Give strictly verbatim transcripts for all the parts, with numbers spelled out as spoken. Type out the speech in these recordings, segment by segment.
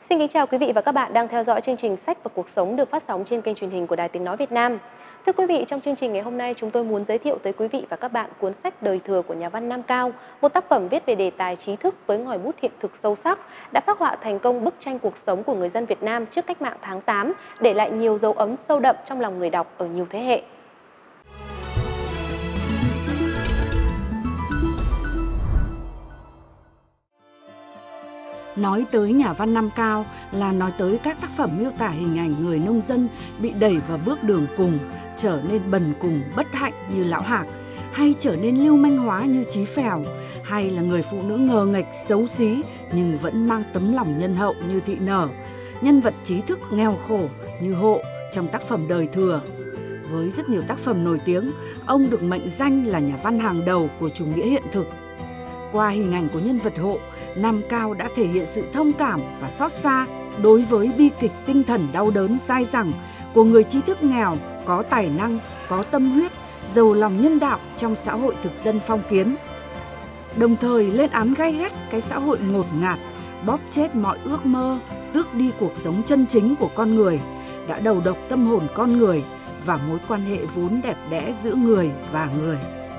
Xin kính chào quý vị và các bạn đang theo dõi chương trình Sách và Cuộc sống được phát sóng trên kênh truyền hình của Đài Tiếng Nói Việt Nam. Thưa quý vị, trong chương trình ngày hôm nay chúng tôi muốn giới thiệu tới quý vị và các bạn cuốn sách Đời thừa của nhà văn Nam Cao, một tác phẩm viết về đề tài trí thức với ngòi bút hiện thực sâu sắc, đã phác họa thành công bức tranh cuộc sống của người dân Việt Nam trước cách mạng tháng tám, để lại nhiều dấu ấn sâu đậm trong lòng người đọc ở nhiều thế hệ. Nói tới nhà văn Nam Cao là nói tới các tác phẩm miêu tả hình ảnh người nông dân bị đẩy vào bước đường cùng, trở nên bần cùng bất hạnh như Lão Hạc, hay trở nên lưu manh hóa như Chí Phèo, hay là người phụ nữ ngờ nghệch xấu xí nhưng vẫn mang tấm lòng nhân hậu như Thị Nở, nhân vật trí thức nghèo khổ như Hộ trong tác phẩm Đời Thừa. Với rất nhiều tác phẩm nổi tiếng, ông được mệnh danh là nhà văn hàng đầu của chủ nghĩa hiện thực. Qua hình ảnh của nhân vật Hộ, Nam Cao đã thể hiện sự thông cảm và xót xa đối với bi kịch tinh thần đau đớn dai dẳng của người trí thức nghèo, có tài năng, có tâm huyết, giàu lòng nhân đạo trong xã hội thực dân phong kiến. Đồng thời lên án gay gắt cái xã hội ngột ngạt, bóp chết mọi ước mơ, tước đi cuộc sống chân chính của con người, đã đầu độc tâm hồn con người và mối quan hệ vốn đẹp đẽ giữa người và người.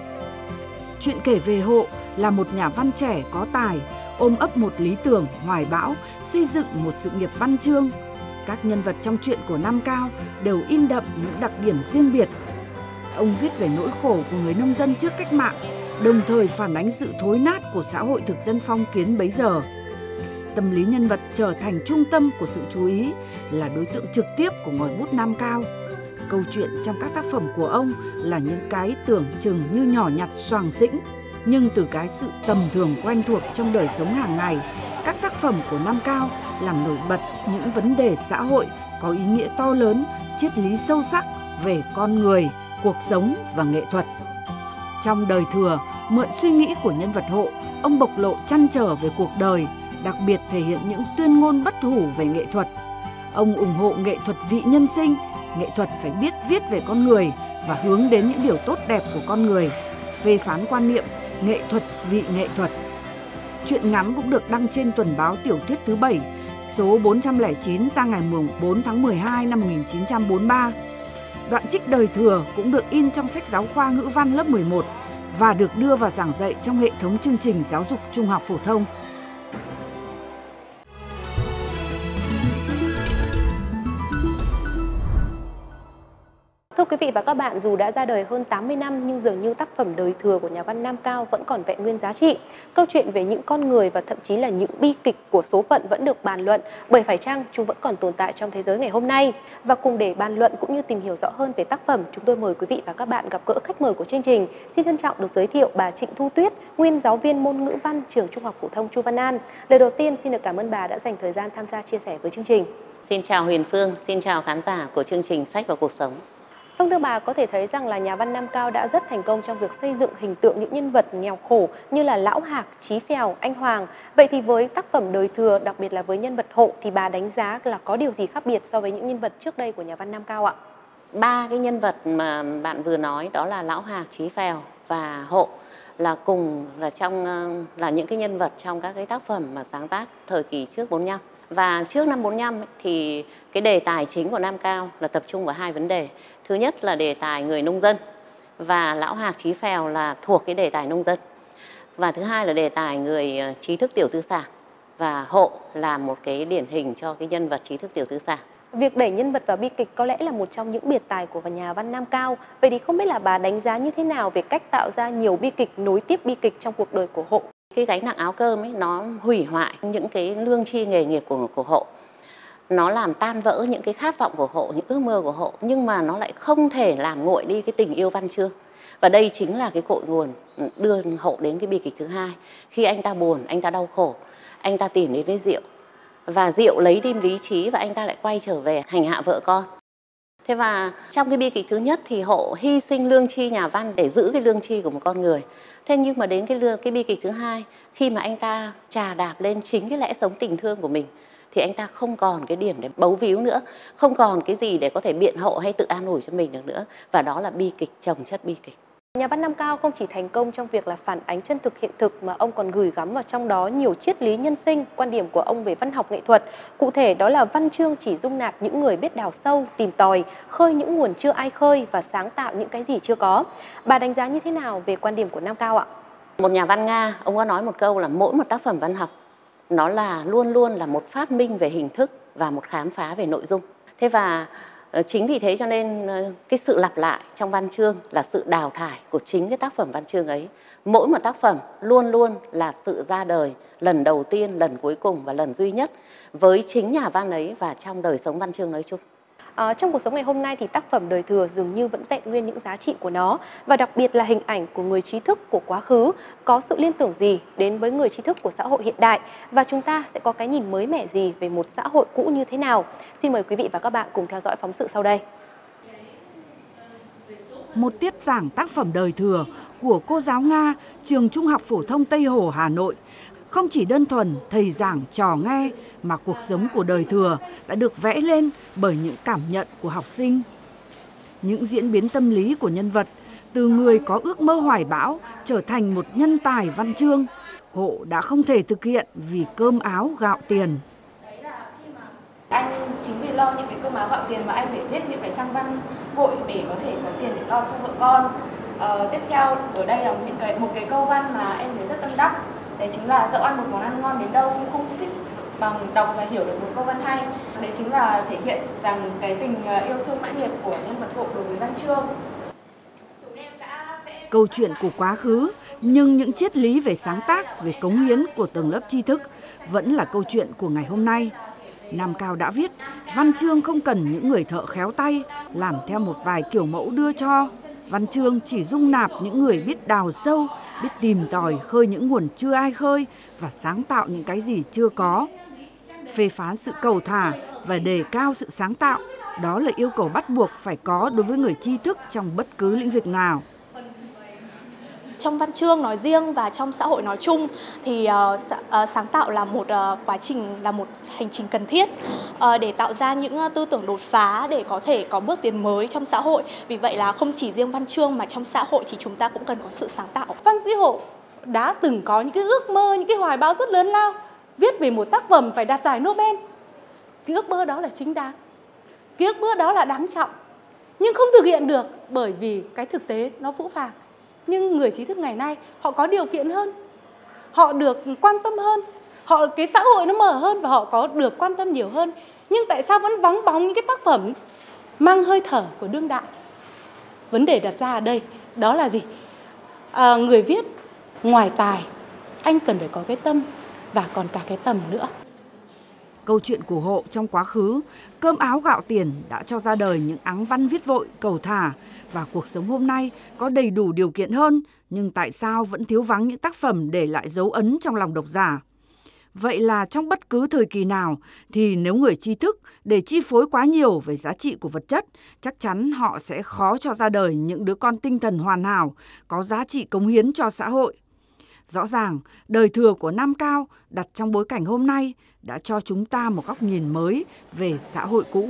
Chuyện kể về Hộ là một nhà văn trẻ có tài, ôm ấp một lý tưởng hoài bão, xây dựng một sự nghiệp văn chương. Các nhân vật trong truyện của Nam Cao đều in đậm những đặc điểm riêng biệt. Ông viết về nỗi khổ của người nông dân trước cách mạng, đồng thời phản ánh sự thối nát của xã hội thực dân phong kiến bấy giờ. Tâm lý nhân vật trở thành trung tâm của sự chú ý, là đối tượng trực tiếp của ngòi bút Nam Cao. Câu chuyện trong các tác phẩm của ông là những cái tưởng chừng như nhỏ nhặt xoàng xĩnh, nhưng từ cái sự tầm thường quen thuộc trong đời sống hàng ngày, các tác phẩm của Nam Cao làm nổi bật những vấn đề xã hội có ý nghĩa to lớn, triết lý sâu sắc về con người, cuộc sống và nghệ thuật. Trong Đời Thừa, mượn suy nghĩ của nhân vật Hộ, ông bộc lộ trăn trở về cuộc đời, đặc biệt thể hiện những tuyên ngôn bất hủ về nghệ thuật. Ông ủng hộ nghệ thuật vị nhân sinh, nghệ thuật phải biết viết về con người và hướng đến những điều tốt đẹp của con người, phê phán quan niệm nghệ thuật vị nghệ thuật. Truyện ngắn cũng được đăng trên tuần báo Tiểu thuyết thứ bảy, số bốn trăm lẻ chín ra ngày bốn tháng mười hai năm một nghìn chín trăm bốn mươi ba. Đoạn trích Đời Thừa cũng được in trong sách giáo khoa ngữ văn lớp mười một và được đưa vào giảng dạy trong hệ thống chương trình giáo dục trung học phổ thông. Thưa quý vị và các bạn, dù đã ra đời hơn tám mươi năm nhưng dường như tác phẩm Đời Thừa của nhà văn Nam Cao vẫn còn vẹn nguyên giá trị. Câu chuyện về những con người và thậm chí là những bi kịch của số phận vẫn được bàn luận, bởi phải chăng chúng vẫn còn tồn tại trong thế giới ngày hôm nay. Và cùng để bàn luận cũng như tìm hiểu rõ hơn về tác phẩm, chúng tôi mời quý vị và các bạn gặp gỡ khách mời của chương trình. Xin trân trọng được giới thiệu bà Trịnh Thu Tuyết, nguyên giáo viên môn ngữ văn trường Trung học phổ thông Chu Văn An. Lời đầu tiên xin được cảm ơn bà đã dành thời gian tham gia chia sẻ với chương trình. Xin chào Huyền Phương, xin chào khán giả của chương trình Sách và Cuộc sống. Vâng, thưa bà, có thể thấy rằng là nhà văn Nam Cao đã rất thành công trong việc xây dựng hình tượng những nhân vật nghèo khổ như là Lão Hạc, Chí Phèo, anh Hoàng. Vậy thì với tác phẩm Đời Thừa, đặc biệt là với nhân vật Hộ, thì bà đánh giá là có điều gì khác biệt so với những nhân vật trước đây của nhà văn Nam Cao ạ? Ba cái nhân vật mà bạn vừa nói đó là Lão Hạc, Chí Phèo và Hộ là cùng là trong là những cái nhân vật trong các cái tác phẩm mà sáng tác thời kỳ trước bốn mươi lăm. Và trước năm bốn mươi lăm ấy, thì cái đề tài chính của Nam Cao là tập trung vào hai vấn đề. Thứ nhất là đề tài người nông dân, và Lão Hạc, Chí Phèo là thuộc cái đề tài nông dân. Và thứ hai là đề tài người trí thức tiểu tư sản, và Hộ là một cái điển hình cho cái nhân vật trí thức tiểu tư sản. Việc đẩy nhân vật vào bi kịch có lẽ là một trong những biệt tài của nhà văn Nam Cao. Vậy thì không biết là bà đánh giá như thế nào về cách tạo ra nhiều bi kịch nối tiếp bi kịch trong cuộc đời của Hộ? Cái gánh nặng áo cơm ấy nó hủy hoại những cái lương tri nghề nghiệp của, của Hộ. Nó làm tan vỡ những cái khát vọng của Hộ, những ước mơ của Hộ, nhưng mà nó lại không thể làm nguội đi cái tình yêu văn chương. Và đây chính là cái cội nguồn đưa Hộ đến cái bi kịch thứ hai. Khi anh ta buồn, anh ta đau khổ, anh ta tìm đến với rượu, và rượu lấy đi lý trí và anh ta lại quay trở về hành hạ vợ con. Thế và trong cái bi kịch thứ nhất thì Hộ hy sinh lương tri nhà văn để giữ cái lương tri của một con người. Thế nhưng mà đến cái lương cái bi kịch thứ hai, khi mà anh ta chà đạp lên chính cái lẽ sống tình thương của mình, thì anh ta không còn cái điểm để bấu víu nữa, không còn cái gì để có thể biện hộ hay tự an ủi cho mình được nữa. Và đó là bi kịch chồng chất bi kịch. Nhà văn Nam Cao không chỉ thành công trong việc là phản ánh chân thực hiện thực mà ông còn gửi gắm vào trong đó nhiều triết lý nhân sinh, quan điểm của ông về văn học nghệ thuật. Cụ thể đó là văn chương chỉ dung nạp những người biết đào sâu, tìm tòi, khơi những nguồn chưa ai khơi và sáng tạo những cái gì chưa có. Bà đánh giá như thế nào về quan điểm của Nam Cao ạ? Một nhà văn Nga, ông có nói một câu là mỗi một tác phẩm văn học nó là luôn luôn là một phát minh về hình thức và một khám phá về nội dung. Thế và chính vì thế cho nên cái sự lặp lại trong văn chương là sự đào thải của chính cái tác phẩm văn chương ấy. Mỗi một tác phẩm luôn luôn là sự ra đời lần đầu tiên, lần cuối cùng và lần duy nhất với chính nhà văn ấy và trong đời sống văn chương nói chung. À, trong cuộc sống ngày hôm nay thì tác phẩm đời thừa dường như vẫn vẹn nguyên những giá trị của nó, và đặc biệt là hình ảnh của người trí thức của quá khứ có sự liên tưởng gì đến với người trí thức của xã hội hiện đại, và chúng ta sẽ có cái nhìn mới mẻ gì về một xã hội cũ như thế nào. Xin mời quý vị và các bạn cùng theo dõi phóng sự sau đây. Một tiết giảng tác phẩm đời thừa của cô giáo Nga, trường Trung học phổ thông Tây Hồ, Hà Nội không chỉ đơn thuần thầy giảng trò nghe, mà cuộc sống của đời thừa đã được vẽ lên bởi những cảm nhận của học sinh. Những diễn biến tâm lý của nhân vật, từ người có ước mơ hoài bão trở thành một nhân tài văn chương, Hộ đã không thể thực hiện vì cơm áo gạo tiền. Anh chính vì lo những cái cơm áo gạo tiền mà anh phải viết những cái trang văn vội để có thể có tiền để lo cho vợ con. Ờ, tiếp theo ở đây là những cái một cái câu văn mà em thấy rất tâm đắc. Đấy chính là dẫu ăn một món ăn ngon đến đâu cũng không thích bằng đọc và hiểu được một câu văn hay. Đấy chính là thể hiện rằng cái tình yêu thương mãnh liệt của nhân vật Hộ đối với văn chương. Câu chuyện của quá khứ, nhưng những triết lý về sáng tác, về cống hiến của tầng lớp tri thức vẫn là câu chuyện của ngày hôm nay. Nam Cao đã viết, văn chương không cần những người thợ khéo tay làm theo một vài kiểu mẫu đưa cho. Văn chương chỉ dung nạp những người biết đào sâu, biết tìm tòi, khơi những nguồn chưa ai khơi và sáng tạo những cái gì chưa có. Phê phán sự cầu thả và đề cao sự sáng tạo, đó là yêu cầu bắt buộc phải có đối với người tri thức trong bất cứ lĩnh vực nào. Trong văn chương nói riêng và trong xã hội nói chung thì uh, uh, sáng tạo là một uh, quá trình, là một hành trình cần thiết uh, để tạo ra những uh, tư tưởng đột phá để có thể có bước tiến mới trong xã hội. Vì vậy là không chỉ riêng văn chương mà trong xã hội thì chúng ta cũng cần có sự sáng tạo. Văn sĩ Hộ đã từng có những cái ước mơ, những cái hoài bão rất lớn lao, viết về một tác phẩm phải đạt giải Nobel. Cái ước mơ đó là chính đáng, cái ước mơ đó là đáng trọng, nhưng không thực hiện được bởi vì cái thực tế nó phũ phàng. Nhưng người trí thức ngày nay họ có điều kiện hơn, họ được quan tâm hơn, họ cái xã hội nó mở hơn và họ có được quan tâm nhiều hơn. Nhưng tại sao vẫn vắng bóng những cái tác phẩm mang hơi thở của đương đại? Vấn đề đặt ra ở đây đó là gì? À, người viết ngoài tài, anh cần phải có cái tâm và còn cả cái tầm nữa. Câu chuyện của Hộ trong quá khứ, cơm áo gạo tiền đã cho ra đời những áng văn viết vội, cầu thả, và cuộc sống hôm nay có đầy đủ điều kiện hơn, nhưng tại sao vẫn thiếu vắng những tác phẩm để lại dấu ấn trong lòng độc giả? Vậy là trong bất cứ thời kỳ nào thì nếu người tri thức để chi phối quá nhiều về giá trị của vật chất, chắc chắn họ sẽ khó cho ra đời những đứa con tinh thần hoàn hảo, có giá trị cống hiến cho xã hội. Rõ ràng, đời thừa của Nam Cao đặt trong bối cảnh hôm nay đã cho chúng ta một góc nhìn mới về xã hội cũ.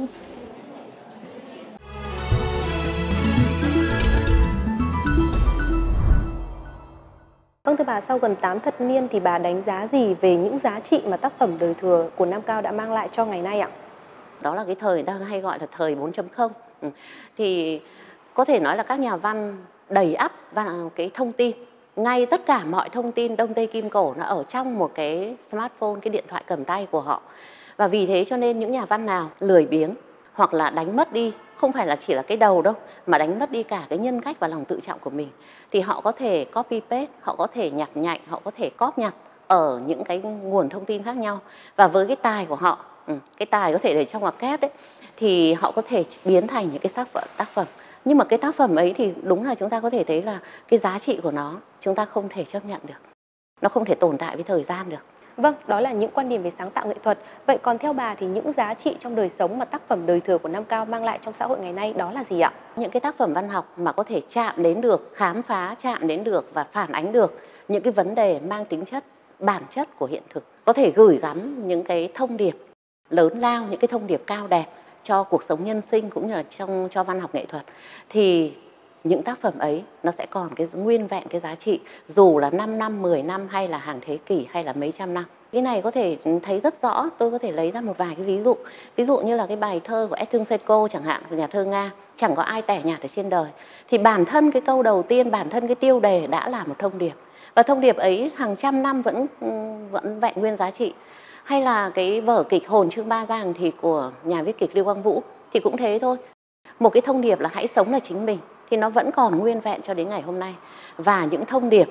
Vâng, thưa bà, sau gần tám thập niên thì bà đánh giá gì về những giá trị mà tác phẩm đời thừa của Nam Cao đã mang lại cho ngày nay ạ? Đó là cái thời ta hay gọi là thời bốn chấm không. Ừ. Thì có thể nói là các nhà văn đầy ắp và cái thông tin. Ngay tất cả mọi thông tin Đông Tây Kim Cổ nó ở trong một cái smartphone, cái điện thoại cầm tay của họ. Và vì thế cho nên những nhà văn nào lười biếng hoặc là đánh mất đi, không phải là chỉ là cái đầu đâu, mà đánh mất đi cả cái nhân cách và lòng tự trọng của mình, thì họ có thể copy paste, họ có thể nhặt nhạnh, họ có thể cóp nhặt ở những cái nguồn thông tin khác nhau. Và với cái tài của họ, cái tài có thể để trong ngoặc kép đấy, thì họ có thể biến thành những cái tác phẩm, tác phẩm. Nhưng mà cái tác phẩm ấy thì đúng là chúng ta có thể thấy là cái giá trị của nó chúng ta không thể chấp nhận được. Nó không thể tồn tại với thời gian được. Vâng, đó là những quan điểm về sáng tạo nghệ thuật. Vậy còn theo bà thì những giá trị trong đời sống mà tác phẩm đời thừa của Nam Cao mang lại trong xã hội ngày nay đó là gì ạ? Những cái tác phẩm văn học mà có thể chạm đến được, khám phá, chạm đến được và phản ánh được những cái vấn đề mang tính chất, bản chất của hiện thực. Có thể gửi gắm những cái thông điệp lớn lao, những cái thông điệp cao đẹp cho cuộc sống nhân sinh cũng như là trong cho văn học nghệ thuật. Thì những tác phẩm ấy nó sẽ còn cái nguyên vẹn cái giá trị, dù là năm năm, mười năm hay là hàng thế kỷ hay là mấy trăm năm. Cái này có thể thấy rất rõ, tôi có thể lấy ra một vài cái ví dụ. Ví dụ như là cái bài thơ của Etchunsenko chẳng hạn, của nhà thơ Nga, chẳng có ai tẻ nhạt ở trên đời. Thì bản thân cái câu đầu tiên, bản thân cái tiêu đề đã là một thông điệp. Và thông điệp ấy hàng trăm năm vẫn vẫn vẹn nguyên giá trị. Hay là cái vở kịch Hồn Chương Ba Giang thì của nhà viết kịch Lưu Quang Vũ thì cũng thế thôi. Một cái thông điệp là hãy sống là chính mình thì nó vẫn còn nguyên vẹn cho đến ngày hôm nay. Và những thông điệp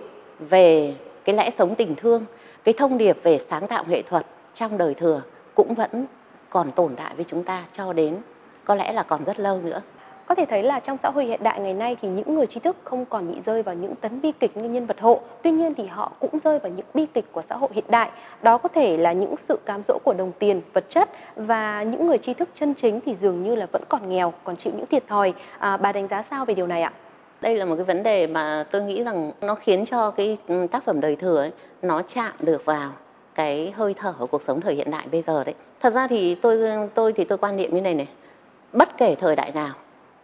về cái lẽ sống tình thương, cái thông điệp về sáng tạo nghệ thuật trong đời thừa cũng vẫn còn tồn tại với chúng ta cho đến có lẽ là còn rất lâu nữa. Có thể thấy là trong xã hội hiện đại ngày nay thì những người trí thức không còn bị rơi vào những tấn bi kịch như Nhân Vật Hộ. Tuy nhiên thì họ cũng rơi vào những bi kịch của xã hội hiện đại. Đó có thể là những sự cám dỗ của đồng tiền, vật chất, và những người trí thức chân chính thì dường như là vẫn còn nghèo, còn chịu những thiệt thòi. À, bà đánh giá sao về điều này ạ? Đây là một cái vấn đề mà tôi nghĩ rằng nó khiến cho cái tác phẩm đời thừa ấy, nó chạm được vào cái hơi thở của cuộc sống thời hiện đại bây giờ đấy. Thật ra thì tôi tôi thì tôi quan niệm như này này, bất kể thời đại nào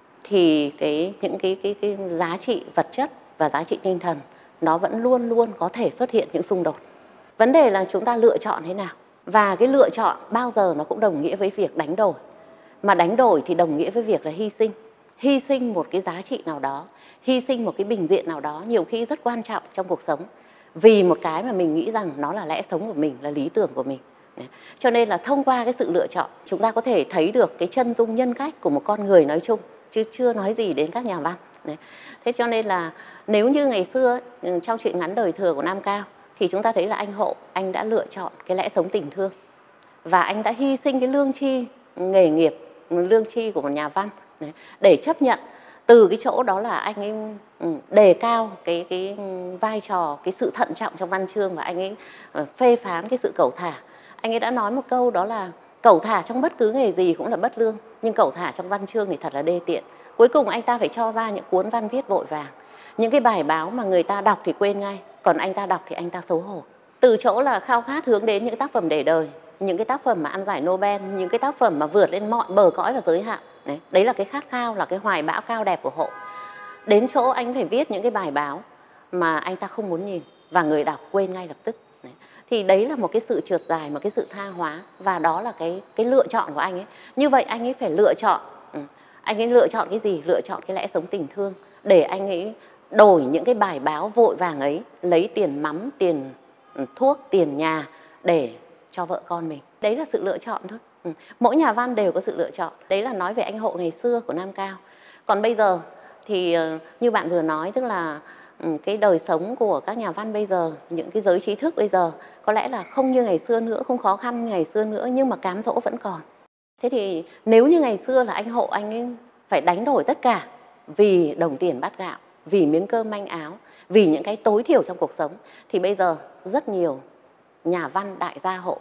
thì cái những cái cái cái giá trị vật chất và giá trị tinh thần nó vẫn luôn luôn có thể xuất hiện những xung đột. Vấn đề là chúng ta lựa chọn thế nào, và cái lựa chọn bao giờ nó cũng đồng nghĩa với việc đánh đổi. Mà đánh đổi thì đồng nghĩa với việc là hy sinh. Hy sinh một cái giá trị nào đó, hy sinh một cái bình diện nào đó nhiều khi rất quan trọng trong cuộc sống, vì một cái mà mình nghĩ rằng nó là lẽ sống của mình, là lý tưởng của mình. Cho nên là thông qua cái sự lựa chọn, chúng ta có thể thấy được cái chân dung nhân cách của một con người nói chung, chứ chưa nói gì đến các nhà văn. Thế cho nên là nếu như ngày xưa trong truyện ngắn đời thừa của Nam Cao thì chúng ta thấy là anh Hộ, anh đã lựa chọn cái lẽ sống tình thương, và anh đã hy sinh cái lương tri nghề nghiệp, lương tri của một nhà văn để chấp nhận từ cái chỗ đó là anh ấy đề cao cái cái vai trò, cái sự thận trọng trong văn chương, và anh ấy phê phán cái sự cẩu thả. Anh ấy đã nói một câu đó là cẩu thả trong bất cứ nghề gì cũng là bất lương, nhưng cẩu thả trong văn chương thì thật là đê tiện. Cuối cùng anh ta phải cho ra những cuốn văn viết vội vàng, những cái bài báo mà người ta đọc thì quên ngay, còn anh ta đọc thì anh ta xấu hổ. Từ chỗ là khao khát hướng đến những tác phẩm để đời, những cái tác phẩm mà ăn giải Nobel, những cái tác phẩm mà vượt lên mọi bờ cõi và giới hạn. Đấy, đấy là cái khát khao, là cái hoài bão cao đẹp của Hộ. Đến chỗ anh phải viết những cái bài báo mà anh ta không muốn nhìn và người đọc quên ngay lập tức. Đấy. Thì đấy là một cái sự trượt dài, một cái sự tha hóa, và đó là cái cái lựa chọn của anh ấy. Như vậy anh ấy phải lựa chọn, ừ. anh ấy lựa chọn cái gì? Lựa chọn cái lẽ sống tình thương để anh ấy đổi những cái bài báo vội vàng ấy, lấy tiền mắm, tiền thuốc, tiền nhà để cho vợ con mình. Đấy là sự lựa chọn thôi. Ừ. Mỗi nhà văn đều có sự lựa chọn. Đấy là nói về anh Hộ ngày xưa của Nam Cao. Còn bây giờ thì như bạn vừa nói, tức là cái đời sống của các nhà văn bây giờ, những cái giới trí thức bây giờ có lẽ là không như ngày xưa nữa, không khó khăn như ngày xưa nữa, nhưng mà cám dỗ vẫn còn. Thế thì nếu như ngày xưa là anh Hộ, anh ấy phải đánh đổi tất cả vì đồng tiền bát gạo, vì miếng cơm manh áo, vì những cái tối thiểu trong cuộc sống, thì bây giờ rất nhiều nhà văn đại gia Hộ,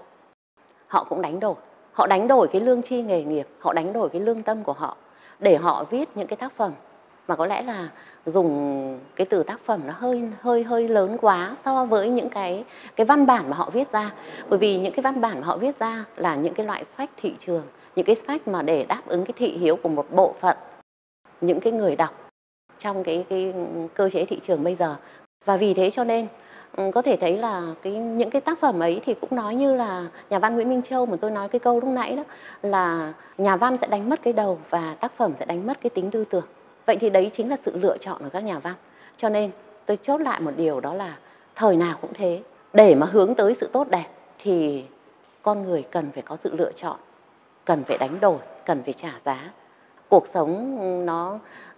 họ cũng đánh đổi. Họ đánh đổi cái lương tri nghề nghiệp, họ đánh đổi cái lương tâm của họ để họ viết những cái tác phẩm mà có lẽ là dùng cái từ tác phẩm nó hơi hơi hơi lớn quá so với những cái cái văn bản mà họ viết ra. Bởi vì những cái văn bản mà họ viết ra là những cái loại sách thị trường, những cái sách mà để đáp ứng cái thị hiếu của một bộ phận những cái người đọc trong cái cái cơ chế thị trường bây giờ. Và vì thế cho nên có thể thấy là cái những cái tác phẩm ấy thì cũng nói như là nhà văn Nguyễn Minh Châu mà tôi nói cái câu lúc nãy đó, là nhà văn sẽ đánh mất cái đầu và tác phẩm sẽ đánh mất cái tính tư tưởng. Vậy thì đấy chính là sự lựa chọn của các nhà văn. Cho nên tôi chốt lại một điều, đó là thời nào cũng thế, để mà hướng tới sự tốt đẹp thì con người cần phải có sự lựa chọn, cần phải đánh đổi, cần phải trả giá. Cuộc sống nó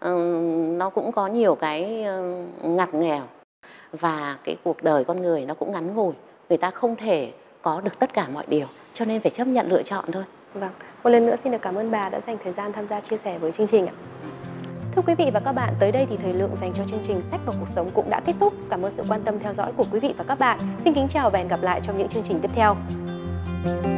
nó cũng có nhiều cái ngặt nghèo, và cái cuộc đời con người nó cũng ngắn ngủi, người ta không thể có được tất cả mọi điều, cho nên phải chấp nhận lựa chọn thôi. Vâng, một lần nữa xin được cảm ơn bà đã dành thời gian tham gia chia sẻ với chương trình ạ. Thưa quý vị và các bạn, tới đây thì thời lượng dành cho chương trình Sách và Cuộc Sống cũng đã kết thúc. Cảm ơn sự quan tâm theo dõi của quý vị và các bạn. Xin kính chào và hẹn gặp lại trong những chương trình tiếp theo.